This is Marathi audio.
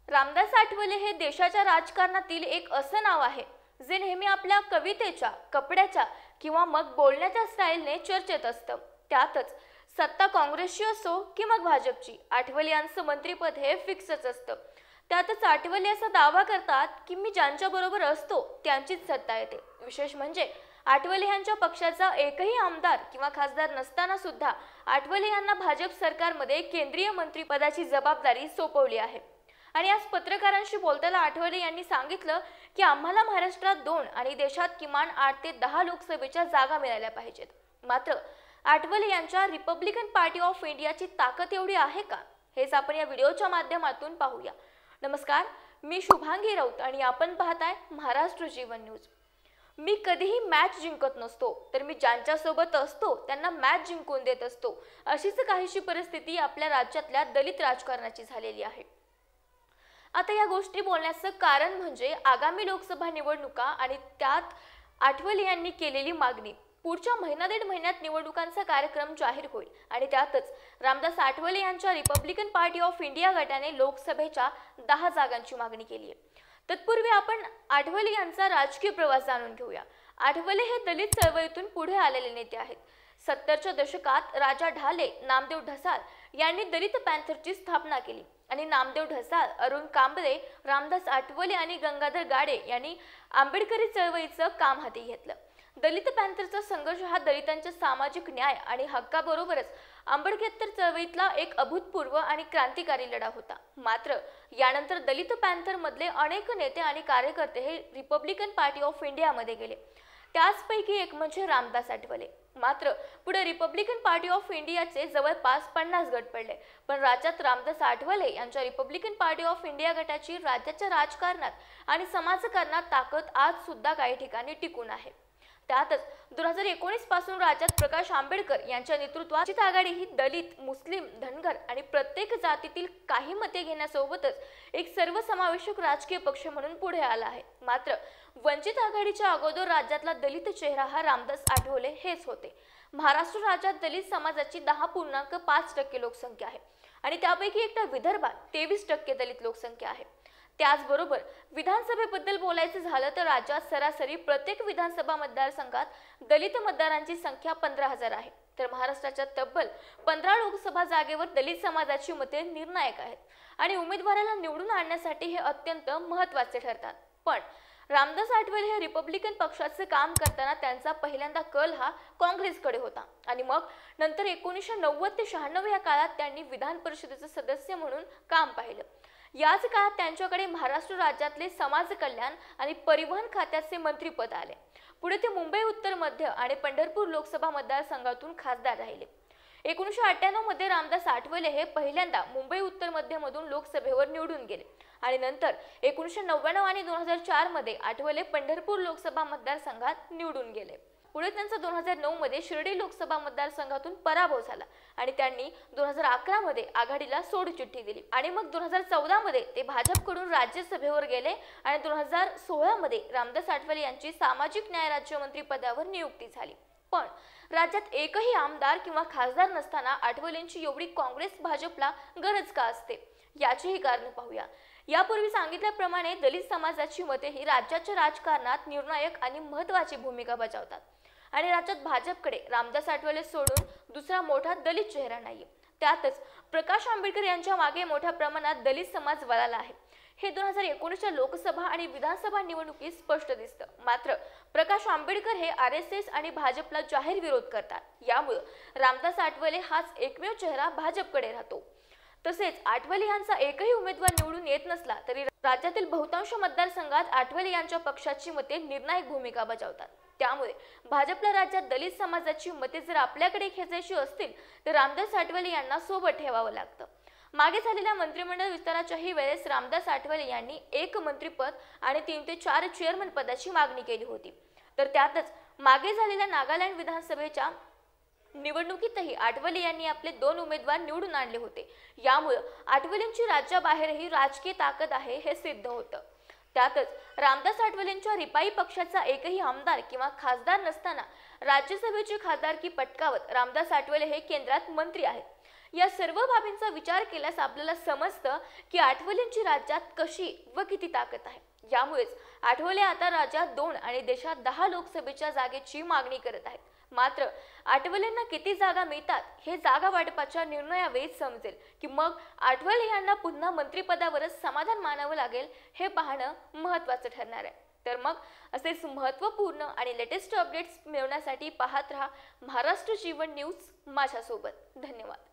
रामदास आठवले हे देशाच्या राजकारणातील एक असं नाव आहे जे नेहमी आपल्या कवितेच्या, कपड्याच्या किंवा मग बोलण्याच्या स्टाईलने चर्चेत असतं। त्यातच सत्ता काँग्रेसची असो की मग भाजपची, आठवले यांचं मंत्रिपद हे फिक्सच असतं। त्यातच आठवले असा दावा करतात की मी ज्यांच्या बरोबर असतो त्यांचीच सत्ता येते। विशेष म्हणजे आठवले यांच्या पक्षाचा एकही आमदार किंवा खासदार नसताना सुद्धा आठवले यांना भाजप सरकारमध्ये केंद्रीय मंत्रिपदाची जबाबदारी सोपवली आहे। आणि आज पत्रकारांशी बोलताना आठवले यांनी सांगितलं की आम्हाला महाराष्ट्रात 2 आणि देशात किमान 8 ते 10 लोकसभेच्या जागा मिळाल्या पाहिजेत। मात्र आठवले यांच्या रिपब्लिकन पार्टी ऑफ इंडियाची ताकद एवढी आहे का, हेच आपण या व्हिडिओच्या माध्यमातून पाहूया। नमस्कार, मी शुभांगी राऊत आणि आपण पाहताय महाराष्ट्र जीवन न्यूज। मी कधीही मॅच जिंकत नसतो, तर मी ज्यांच्यासोबत असतो त्यांना मॅच जिंकून देत असतो, अशीच काहीशी परिस्थिती आपल्या राज्यातल्या दलित राजकारणाची झालेली आहे। आता या गोष्टी बोलण्याचं कारण म्हणजे आगामी लोकसभा निवडणुका आणि त्यात आठवले यांनी केलेली मागणी। पुढच्या महिना-दीड महिन्यात निवडणुकांचा कार्यक्रम जाहीर होईल आणि त्यातच रामदास आठवले यांच्या रिपब्लिकन पार्टी ऑफ इंडिया गटाने लोकसभेच्या 10 जागांची मागणी केली आहे। तत्पूर्वी आपण आठवले यांचा राजकीय प्रवास जाणून घेऊया। आठवले हे दलित चळवळीतून पुढे आलेले नेते आहेत। 70च्या दशकात राजा ढाले, नामदेव ढसाळ यांनी दलित पॅंथरची स्थापना केली आणि नामदेव ढसाळ, अरुण कांबळे, रामदास आठवले आणि गंगाधर गाडे यांनी आंबेडकरी चळवळीचं काम हाती घेतलं। दलित पॅंथरचा संघर्ष हा दलितांच्या सामाजिक न्याय आणि हक्काबरोबरच आंबेडकर चळवळीतला एक अभूतपूर्व आणि क्रांतिकारी लढा होता। मात्र यानंतर दलित पॅंथर मधले अनेक नेते आणि कार्यकर्ते हे रिपब्लिकन पार्टी ऑफ इंडिया मध्ये गेले। त्याचपैकी एक म्हणजे रामदास आठवले। मात्र पुढे रिपब्लिकन पार्टी ऑफ इंडियाचे जवळपास 50 गट पडले, पण राज्यात रामदास आठवले यांच्या रिपब्लिकन पार्टी ऑफ इंडिया गटाची राज्याच्या राजकारणात आणि समाजकारणात ताकद आज सुद्धा काही ठिकाणी टिकून आहे। त्यातच 2019 पासून राज्यात प्रकाश आंबेडकर यांच्या नेतृत्वात वंचित आघाडी ही दलित, मुस्लिम, धनगर आणि प्रत्येक जातीतील काही मते घेण्यासोबतच एक सर्वसमावेशक राजकीय पक्ष म्हणून पुढे आला आहे। मात्र वंचित आघाडीच्या अगोदर राज्यातला दलित चेहरा हा रामदास आठवले हेच होते। महाराष्ट्र राज्यात दलित समाजाची 10.5% लोकसंख्या आहे आणि त्यापैकी एकटा विदर्भात 23% दलित लोकसंख्या आहे। त्याचबरोबर विधानसभेबद्दल बोलायचं झालं तर राज्यात सरासरी प्रत्येक विधानसभा मतदारसंघात दलित मतदारांची संख्या 15,000 आहे, तर महाराष्ट्राच्या तब्बल 15 लोकसभा जागेवर दलित समाजाची मते निर्णायक आहेत आणि उमेदवाराला निवडून आणण्यासाठी हे अत्यंत महत्त्वाचे ठरतात। पण रामदास आठवले हे रिपब्लिकन पक्षाचे काम करताना त्यांचा पहिल्यांदा कल हा काँग्रेसकडे होता आणि मग नंतर 1990 ते 96 या काळात त्यांनी विधान परिषदेचे सदस्य म्हणून काम पाहिलं। याच काळात त्यांच्याकडे महाराष्ट्र राज्यातले समाज कल्याण आणि परिवहन खात्याचे मंत्रिपद आले। पुढे ते मुंबई उत्तर मध्य आणि पंढरपूर लोकसभा मतदारसंघातून खासदार राहिले। 1998 मध्ये रामदास आठवले हे पहिल्यांदा मुंबई उत्तर मध्य मधून लोकसभेवर निवडून गेले आणि नंतर 1999 आणि 2004 मध्ये आठवले पंढरपूर लोकसभा मतदारसंघात निवडून गेले। पुढे त्यांचा 2009 मध्ये शिर्डी लोकसभा मतदारसंघातून पराभव झाला आणि त्यांनी 2011 मध्ये आघाडीला सोडचिठ्ठी दिली आणि मग 2014 मध्ये ते भाजपकडून राज्यसभेवर गेले आणि 2016 मध्ये रामदास आठवले यांची सामाजिक न्याय राज्यमंत्री पदावर नियुक्ती झाली। पण राज्यात एकही आमदार किंवा खासदार नसताना आठवलेंची एवढी काँग्रेस भाजपला गरज का असते, याचीही कारण पाहूया। यापूर्वी सांगितल्याप्रमाणे दलित समाजाची मते ही राज्याच्या राजकारणात निर्णायक आणि महत्त्वाची भूमिका बजावतात आणि राज्यात भाजपकडे रामदास आठवले सोडून दुसरा मोठा दलित चेहरा नाहीये। त्यातच प्रकाश आंबेडकर यांच्या मागे मोठ्या प्रमाणात दलित समाज वळाला आहे, हे 2019च्या लोकसभा आणि विधानसभा निवडणुकीत स्पष्ट दिसतं। मात्र प्रकाश आंबेडकर हे RSS आणि भाजपला जाहीर विरोध करतात, यामुळे रामदास आठवले हाच एकमेव चेहरा भाजपकडे राहतो। तसेच आठवले यांचा एकही उमेदवार निवडून येत नसला तरी राज्यातील बहुतांश मतदारसंघात आठवले यांच्या पक्षाची मते निर्णायक भूमिका बजावतात। त्यामुळे भाजपला राज्यात दलित समाजाची मते जर आपल्याकडे खेचायची असतील तर रामदास आठवले यांना सोबत ठेवावं लागतं। मागे झालेल्या मंत्रिमंडळ विस्ताराच्याही वेळेस रामदास आठवले यांनी 1 मंत्रिपद आणि 3 ते 4 चेअरमन पदाची मागणी केली होती। तर त्यातच मागे झालेल्या नागालँड विधानसभेच्या निवडणुकीतही आठवले यांनी आपले 2 उमेदवार निवडून आणले होते। यामुळे आठवलेंची राज्याबाहेरही राजकीय ताकद आहे हे सिद्ध होतं। त्यातच रामदास आठवलेंच्या रिपाई पक्षाचा एकही आमदार किंवा खासदार नसताना राज्यसभेची खासदारकी पटकावत रामदास आठवले हे केंद्रात मंत्री आहेत। या सर्व बाबींचा विचार केल्यास आपल्याला समजतं की आठवलेंची राज्यात कशी व किती ताकद आहे. यामुळेच आठवले आता राज्यात 2 आणि देशात 10 लोकसभेच्या जागेची मागणी करत आहेत. मात्र आठवलेंना किती जागा मिळतात हे जागा वाटपाच्या निर्णयावेळी समजेल की मग आठवले यांना पुन्हा मंत्रिपदावरच समाधान मानावं लागेल हे पाहणं महत्त्वाचं ठरणार आहे. तर मग असेच महत्त्वपूर्ण आणि लेटेस्ट अपडेट्स मिळवण्यासाठी पाहत रहा महाराष्ट्र जीवन न्यूज माझ्यासोबत. धन्यवाद.